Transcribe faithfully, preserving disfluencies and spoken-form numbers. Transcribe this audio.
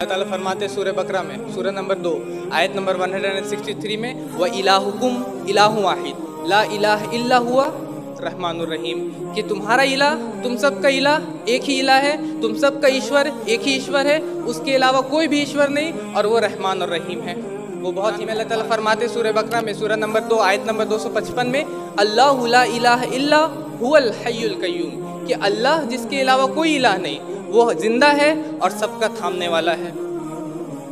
अल्लाह ताला फरमाते सूरह बकरा में सूरह नंबर दो आयत नंबर एक सौ तिरसठ में व इलाहुकुम इलाहु वाहिद ला इलाह इल्ला हुवा रहमानुर रहीम, कि तुम्हारा इलाह, तुम सब का इलाह एक ही इलाह है, तुम सब का ईश्वर एक ही ईश्वर है, उसके अलावा कोई भी ईश्वर नहीं, और वो रहमान और रहीम है। वो बहुत ही अल्लाह ताला फरमाते सूरह बकरा में सूरह नंबर दो आयत नंबर दो सौ पचपन में अल्लाहु ला इलाहा इल्ला हुवल हय्युल कय्यूम, कि अल्लाह जिसके अलावा कोई इलाह नहीं, वो जिंदा है और सबका थामने वाला है।